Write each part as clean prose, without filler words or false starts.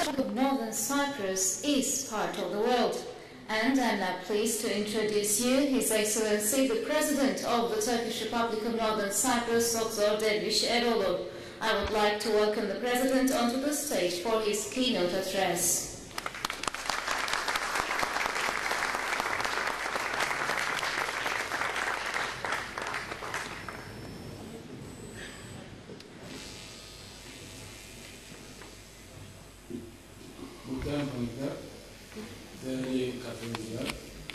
of Northern Cyprus is part of the world. And I'm now pleased to introduce you His Excellency, the President of the Turkish Republic of Northern Cyprus, Dr. Derviş Eroğlu. I would like to welcome the President onto the stage for his keynote address. Muhterem konuklar, değerli katılımcılar,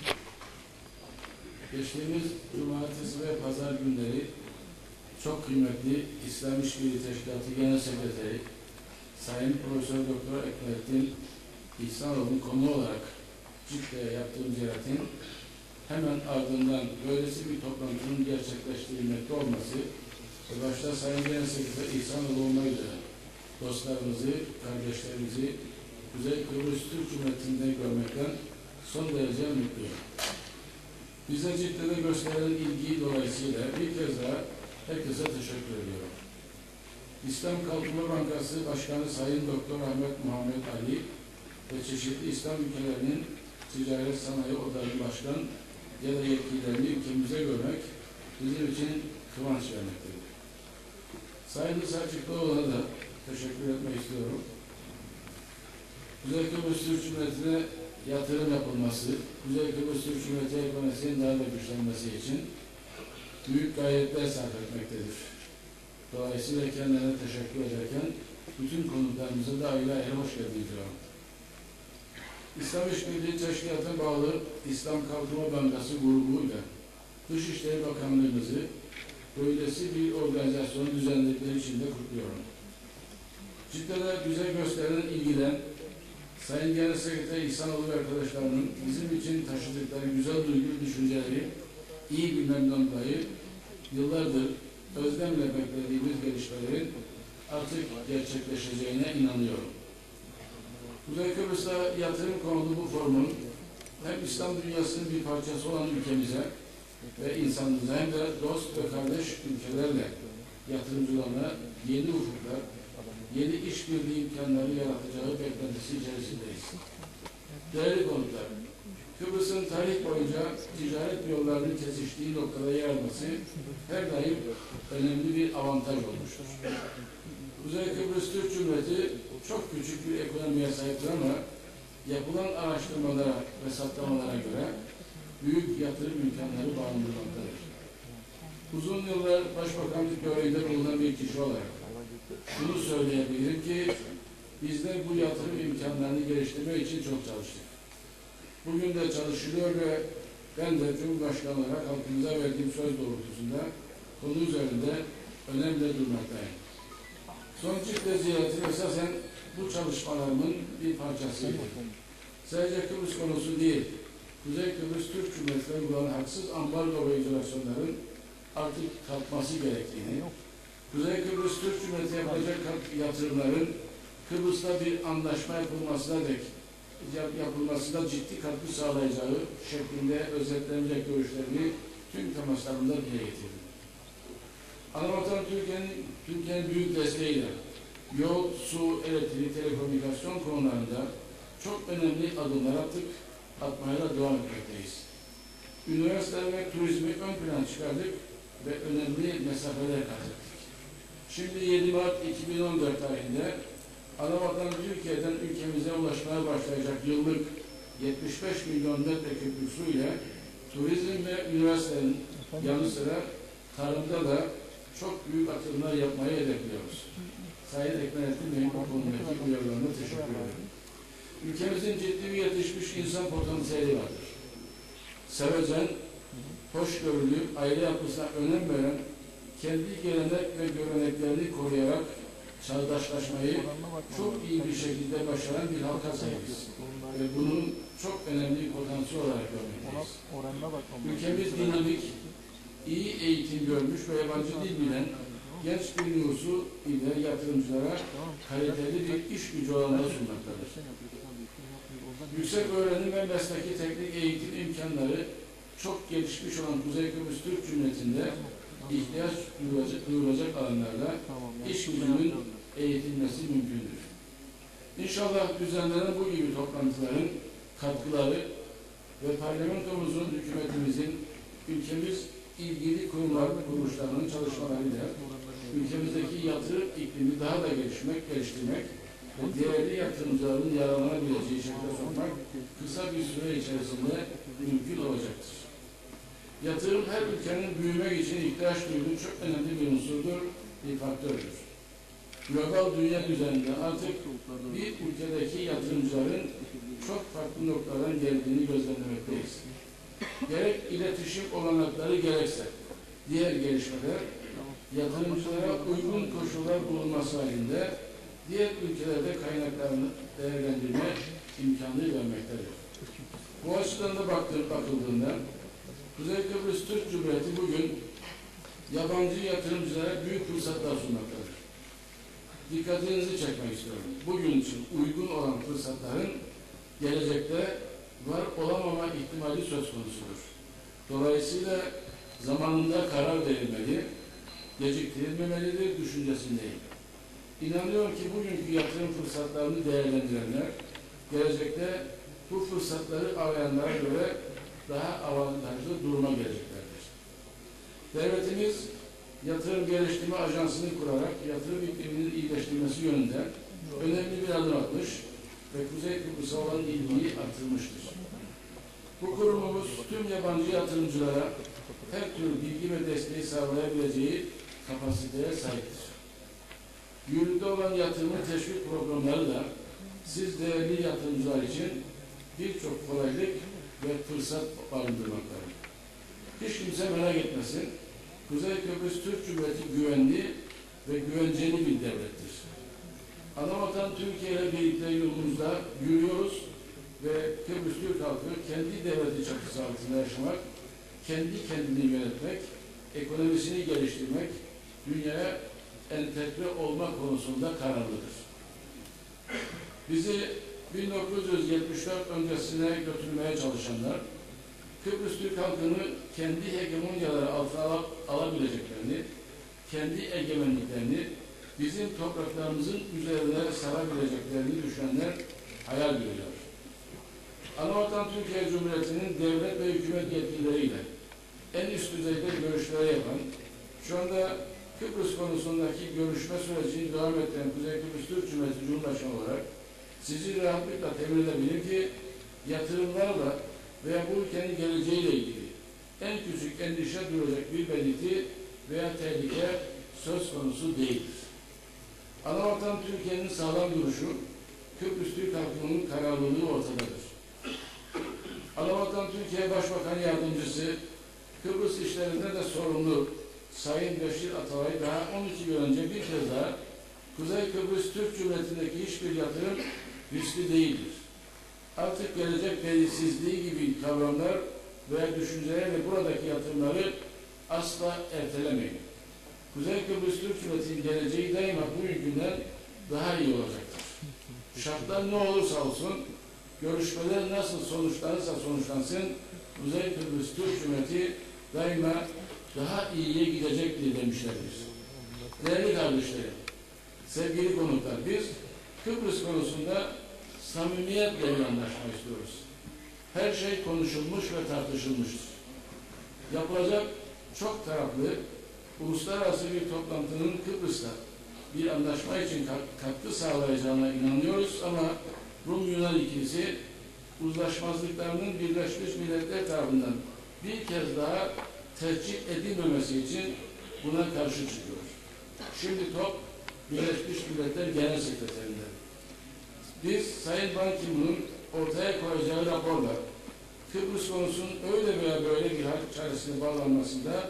geçtiğimiz cumartesi ve pazar günleri çok kıymetli İslam İşbirliği Teşkilatı Genel Sekreteri Sayın Profesör Doktor Ekmelettin İhsanoğlu'nun konu olarak Cidde'ye yaptığım ziyaretin hemen ardından böylesi bir toplantının gerçekleştirilmekte olması ve başta Sayın Genel Sekreter İhsanoğlu olmak üzere dostlarımızı, kardeşlerimizi Kuzey Kıbrıs Türk Cumhuriyeti'nde görmekten son derece mutluyum. Bize Cidde'de gösterilen ilgi dolayısıyla bir kez daha herkese teşekkür ediyorum. İslam Kalkınma Bankası Başkanı Sayın Doktor Ahmet Muhammed Ali ve çeşitli İslam ülkelerinin Ticaret Sanayi Odaları Başkan ya da yetkililerini ülkemize görmek bizim için kıvanç vermektedir. Sayın Selçukluoğlu'na da teşekkür etmek istiyorum. Kuzey Kıbrıs Türk Cumhuriyeti'ne yatırım yapılması, Kuzey Kıbrıs Türk Cumhuriyeti ekonomisinin daha da güçlenmesi için büyük gayretler sarf etmektedir. Dolayısıyla kendilerine teşekkür ederken bütün konuklarımıza da ayrı ayrı hoş geldiniz diyorum. İslam İşbirliği Teşkilatı'na bağlı İslam Kalkınma Bankası grubuyla Dışişleri Bakanlığımızı böylesi bir organizasyonu düzenledikleri için de kutluyorum. Cidde'de bize gösterilen ilgiden Sayın Genel Sekreter İhsanoğlu ve arkadaşlarının bizim için taşıdıkları güzel duygulu düşünceleri iyi bilmemden dolayı yıllardır özlemle beklediğimiz gelişmelerin artık gerçekleşeceğine inanıyorum. Kuzey Kıbrıs'ta yatırım konulu bu forumun hem İslam dünyasının bir parçası olan ülkemize ve insanımıza hem de dost ve kardeş ülkelerle yatırımcılarına yeni ufuklar, yeni işbirliği imkanları yaratacağı beklentisi içerisindeyiz. Değerli konuklar, Kıbrıs'ın tarih boyunca ticaret yollarının kesiştiği noktada yer alması her daim önemli bir avantaj olmuştur. Kuzey Kıbrıs Türk Cumhuriyeti çok küçük bir ekonomiye sahiptir ama yapılan araştırmalara ve saptamalara göre büyük yatırım imkanları barındırmaktadır. Uzun yıllar Başbakanlık görevinde bulunan bir kişi olarak şunu söyleyebilirim ki bizler bu yatırım imkanlarını geliştirmek için çok çalıştık. Bugün de çalışılıyor ve ben de Cumhurbaşkanı olarak halkımıza verdiğim söz doğrultusunda konu üzerinde önemli durmaktayım. Son Cidde ziyareti esasen bu çalışmalarımın bir parçasıydı. Sadece Kıbrıs konusu değil, Kuzey Kıbrıs Türk Cumhuriyeti'ne uygulanan haksız ambargo ve izolasyonların artık kalkması gerektiğini, Kuzey Kıbrıs Türk Cumhuriyeti yapacak yatırımların Kıbrıs'ta bir anlaşma yapılmasına ciddi katkı sağlayacağı şeklinde özetlenecek görüşlerini tüm temaslarında dile getirdim. Anavatan Türkiye'nin büyük desteğiyle yol, su, elektrik, telekomünikasyon konularında çok önemli adımlar atmaya da devam etmekteyiz. Üniversite ve turizmi ön plana çıkardık ve önemli mesafeler kat ettik. Şimdi 7 Mart 2014 tarihinde Anavatan Türkiye'den ülkemize ulaşmaya başlayacak yıllık 75 milyon metreküplük su ile turizm ve üniversitenin yanı sıra tarımda da çok büyük atılımlar yapmayı hedefliyoruz. Sayın Ekmelettin Bey'in bu konudaki uyarılarına teşekkür ederim. Ülkemizin ciddi bir yetişmiş insan potansiyeli vardır. Sevecen, hoşgörülü, aile yapısına önem veren, kendi gelenek ve göreneklerini koruyarak çağdaşlaşmayı çok iyi bir şekilde başaran bir halka sahibiz. Ve bunun çok önemli bir potansiyel olarak görmekteyiz. Ülkemiz dinamik, iyi eğitim görmüş ve yabancı dil bilen genç bir nüfusu ile yatırımcılara kaliteli bir iş gücü olanları sunmaktadır. Yüksek öğrenim ve mesleki teknik eğitim imkanları çok gelişmiş olan Kuzey Kıbrıs Türk Cumhuriyeti'nde ihtiyaç duyulacak alanlarda iş gücünün eğitilmesi mümkündür. İnşallah düzenlenen bu gibi toplantıların katkıları ve parlamentomuzun, hükümetimizin, ülkemiz ilgili kurumlar, kuruluşlarının çalışmalarıyla ülkemizdeki yatırım iklimi daha da geliştirmek ve değerli yatırımcıların yararlanabileceği şekilde sokmak kısa bir süre içerisinde mümkün olacaktır. Yatırım her ülkenin büyümek için ihtiyaç duyduğu çok önemli bir unsurdur, bir faktördür. Global dünya düzeninde artık bir ülkedeki yatırımcıların çok farklı noktadan geldiğini gözlemlemekteyiz. Gerek iletişim olanakları gerekse diğer gelişmeler yatırımcılara uygun koşullar bulunması halinde diğer ülkelerde kaynaklarını değerlendirme imkanı vermektedir. Bu açıdan da bakıldığında Kuzey Kıbrıs Türk Cumhuriyeti bugün yabancı yatırımcılara büyük fırsatlar sunmaktadır. Dikkatinizi çekmek istiyorum. Bugün için uygun olan fırsatların gelecekte var olamama ihtimali söz konusudur. Dolayısıyla zamanında karar verilmeli, geciktirilmemelidir düşüncesindeyim. İnanıyorum ki bugünkü yatırım fırsatlarını değerlendirenler gelecekte bu fırsatları arayanlara göre daha avantajlı duruma geleceklerdir. Devletimiz Yatırım Geliştirme Ajansı'nı kurarak yatırım ikliminin iyileştirilmesi yönünde önemli bir adım atmış ve Kuzey Kıbrıs'a olan ilgiyi artırmıştır. Bu kurumumuz tüm yabancı yatırımcılara her türlü bilgi ve desteği sağlayabileceği kapasiteye sahiptir. Yürürlükte olan yatırımın teşvik programları da siz değerli yatırımcılar için birçok kolaylık ve fırsat barındırmaktadır. Hiç kimse merak etmesin, Kuzey Kıbrıs Türk Cumhuriyeti güvenli ve güvenceli bir devlettir. Anavatan Türkiye ile birlikte yolumuzda yürüyoruz ve Kıbrıs Türk halkı kendi devleti çatısı altında yaşamak, kendi kendini yönetmek, ekonomisini geliştirmek, dünyaya entegre olma konusunda kararlıdır. Bizi 1974 öncesine götürmeye çalışanlar, Kıbrıs Türk halkını kendi hegemonyaları altına alabileceklerini, kendi egemenliklerini bizim topraklarımızın üzerine sarabileceklerini düşünenler hayal görüyor. Anavatan Türkiye Cumhuriyeti'nin devlet ve hükümet yetkilileriyle en üst düzeyde görüşleri yapan, şu anda Kıbrıs konusundaki görüşme sürecini devam ettiren Kuzey Kıbrıs Türk Cumhuriyeti Cumhurbaşkanı olarak sizi rahatlıkla temin edebilirim ki yatırımlarla veya bu ülkenin geleceğiyle ilgili en küçük endişe duyulacak bir belirti veya tehlike söz konusu değildir. Anavatan Türkiye'nin sağlam duruşu, Kıbrıs Türk halkının kararlılığı ortadadır. Anavatan Türkiye Başbakan Yardımcısı, Kıbrıs işlerinde de sorumlu Sayın Beşir Atalay daha 12 yıl önce bir kez daha Kuzey Kıbrıs Türk Cumhuriyeti'ndeki hiçbir yatırım riskli değildir. Artık gelecek belirsizliği gibi kavramlar veya düşüncelerle buradaki yatırımları asla ertelemeyin. Kuzey Kıbrıs Türk Cumhuriyeti'nin geleceği daima bugünkünden daha iyi olacaktır. Şartlar ne olursa olsun, görüşmeler nasıl sonuçlanırsa sonuçlansın, Kuzey Kıbrıs Türk Cumhuriyeti daima daha iyiye gidecektir demişlerdir. Değerli kardeşlerim, sevgili konuklar, biz Kıbrıs konusunda samimiyetle bir anlaşma istiyoruz. Her şey konuşulmuş ve tartışılmıştır. Yapılacak çok taraflı, uluslararası bir toplantının Kıbrıs'ta bir anlaşma için katkı sağlayacağına inanıyoruz ama Rum-Yunan ikilisi uzlaşmazlıklarının Birleşmiş Milletler tarafından bir kez daha tercih edilmemesi için buna karşı çıkıyor. Şimdi top Birleşmiş Milletler Genel Sekreterinde. Biz Sayın Ban Ki-moon'un ortaya koyacağı raporla Kıbrıs konusunun öyle veya böyle bir hal çaresine bağlanmasında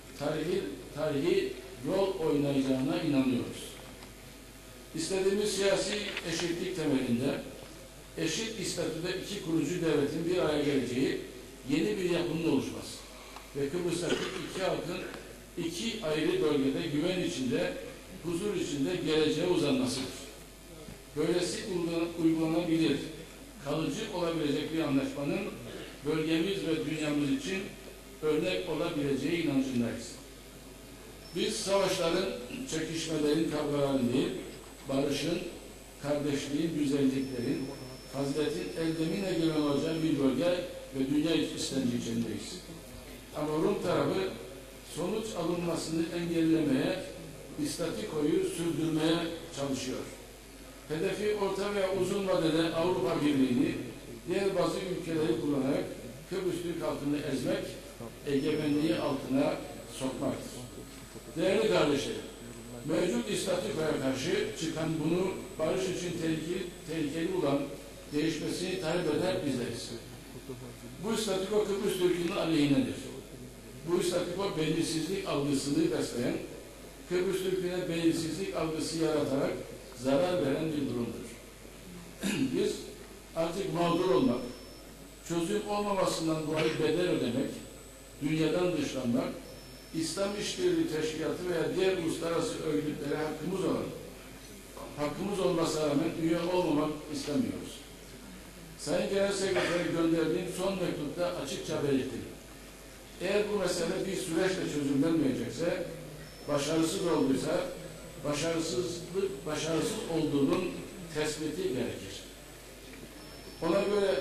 tarihi rol oynayacağına inanıyoruz. İstediğimiz siyasi eşitlik temelinde eşit statüde iki kurucu devletin bir araya geleceği yeni bir yapının oluşması ve Kıbrıs'taki iki halkın iki ayrı bölgede güven içinde, huzur içinde geleceğe uzanmasıdır. Böylesi uygulanabilir, kalıcı olabilecek bir anlaşmanın bölgemiz ve dünyamız için örnek olabileceği inancındayız. Biz savaşların, çekişmelerin, kavgaların değil, barışın, kardeşliğin, güzelliklerin, faziletin eldemin egemen olacağı bir bölge ve dünya istenci içindeyiz. Ama Rum tarafı sonuç alınmasını engellemeye, istatikoyu sürdürmeye çalışıyor. Hedefi orta veya uzun vadede Avrupa Birliği'ni, diğer bazı ülkeleri kullanarak Kıbrıs Türk halkını ezmek, egemenliği altına sokmaktır. Değerli kardeşlerim, mevcut istatikoya karşı çıkan bunu barış için tehlikeli olan değişmesini talep eder bizleriz. Bu istatiko Kıbrıs Türk'ünün aleyhinedir. Bu istatiko belirsizlik algısını besleyen, Kıbrıs Türk'üne belirsizlik algısı yaratarak zarar veren bir durumdur. Biz artık mağdur olmak, çözüm olmamasından dolayı bedel ödemek, dünyadan dışlanmak, İslam İşbirliği Teşkilatı veya diğer uluslararası örgütlere hakkımız olmasına rağmen üye olmamak istemiyoruz. Sayın Genel Sekreter'e gönderdiğim son mektupta açıkça belirttim. Eğer bu mesele bir süreçle çözümlenmeyecekse, başarısız olduysa, başarısız olduğunun tespiti gerekir. Ona göre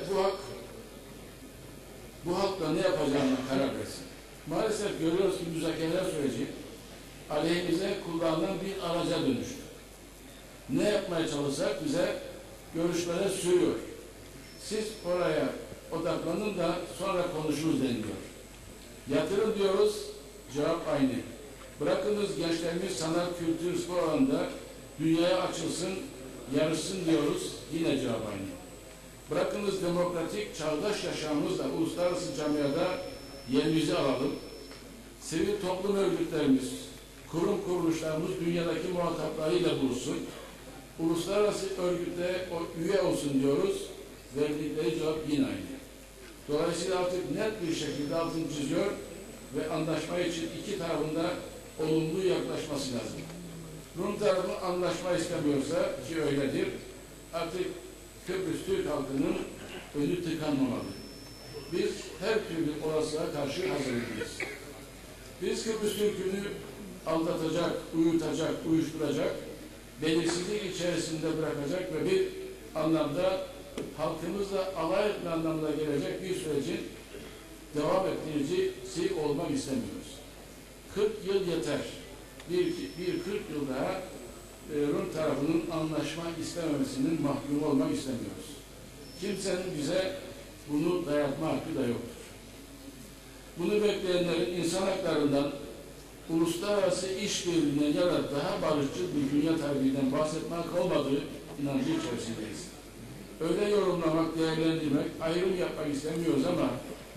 bu halkla ne yapacağına karar versin. Maalesef görüyoruz ki müzakereler süreci aleyhimize kullanılan bir araca dönüştü. Ne yapmaya çalışsak bize görüşmelere sürüyor. Siz oraya odaklanın da sonra konuşuruz deniliyor. Yatırım diyoruz, cevap aynı. Bırakınız gençlerimiz sanat, kültür, spor alanında dünyaya açılsın, yarışsın diyoruz, yine cevap aynı. Bırakınız demokratik, çağdaş yaşamımızla uluslararası camiada yerimizi alalım. Sivil toplum örgütlerimiz, kurum kuruluşlarımız dünyadaki muhataplarıyla buluşsun. Uluslararası örgüte üye olsun diyoruz. Verdikleri cevap yine aynı. Dolayısıyla artık net bir şekilde altını çiziyor ve anlaşma için iki tarafında olumlu yaklaşması lazım. Rum tarafı anlaşma istemiyorsa, ki öyledir, artık Kıbrıs Türk halkının önü tıkanmamalı. Biz her türlü olasılığa karşı hazırlıyız. Biz Kıbrıs Türk'ünü aldatacak, uyutacak, uyuşturacak, belirsizlik içerisinde bırakacak ve bir anlamda halkımızla alay etme anlamına gelecek bir sürecin devam ettiricisi olmak istemiyoruz. 40 yıl yeter. Bir 40 yıl daha Rum tarafının anlaşma istememesinin mahkum olmak istemiyoruz. Kimsenin bize bunu dayatma hakkı da yoktur. Bunu bekleyenlerin insan haklarından, uluslararası işbirliğine ya da daha barışçıl bir dünya tarihinden bahsetmek olmadığı inancı içerisindeyiz. Öyle yorumlamak, değerlendirmek, ayrım yapmak istemiyoruz ama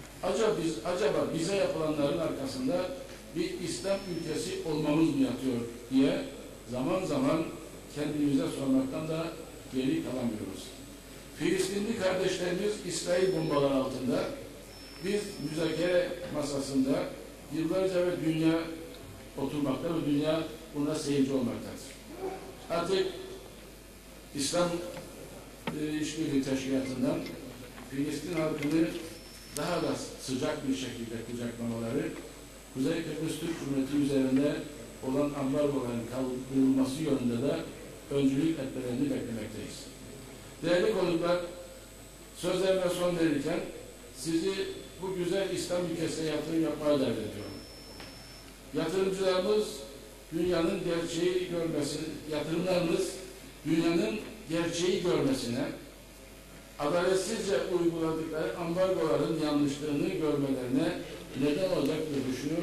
acaba bize yapılanların arkasında bir İslam ülkesi olmamız mı yatıyor diye zaman zaman kendimize sormaktan da geri kalamıyoruz. Filistinli kardeşlerimiz İsrail bombaları altında, biz müzakere masasında yıllarca ve dünya oturmakta ve dünya buna seyirci olmaktadır. Artık İslam İşbirliği Teşkilatı'ndan Filistin halkını daha da sıcak bir şekilde kucaklamaları, Kuzey Kıbrıs Türk Cumhuriyeti üzerinde olan ambargoların kaldırılması yönünde de öncülük etmelerini beklemekteyiz. Değerli konuklar, sözlerime son verirken sizi bu güzel İslam ülkesine yatırım yapmaya davet ediyorum. Yatırımcılarımız dünyanın gerçeği görmesini, yatırımlarımız dünyanın gerçeği görmesine, adaletsizce uyguladıkları ambargoların yanlışlığını görmelerine neden olacaktır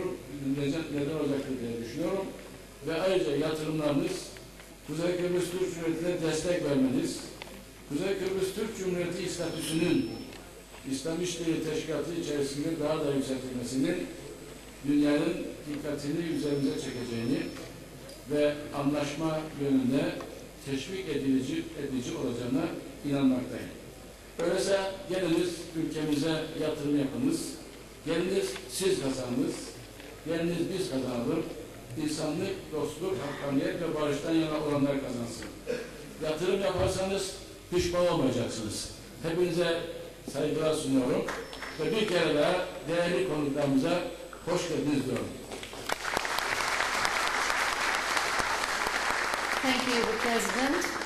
diye düşünüyorum. Ve ayrıca yatırımlarınız Kuzey Kıbrıs Türk Cumhuriyeti'ne destek vermeniz, Kuzey Kıbrıs Türk Cumhuriyeti statüsünün İslam İşbirliği Teşkilatı içerisinde daha da yükseltilmesinin dünyanın dikkatini üzerimize çekeceğini ve anlaşma yönünde teşvik edici olacağına inanmaktayım. Öyleyse geliniz ülkemize yatırım yapınız, geliniz siz kazanınız, geliniz biz kazanalım, insanlık, dostluk, hakkaniyet ve barıştan yana olanlar kazansın. Yatırım yaparsanız pişman olmayacaksınız. Hepinize saygılar sunuyorum ve bir kere daha değerli konuklarımıza hoş geldiniz diyorum. Thank you, the President.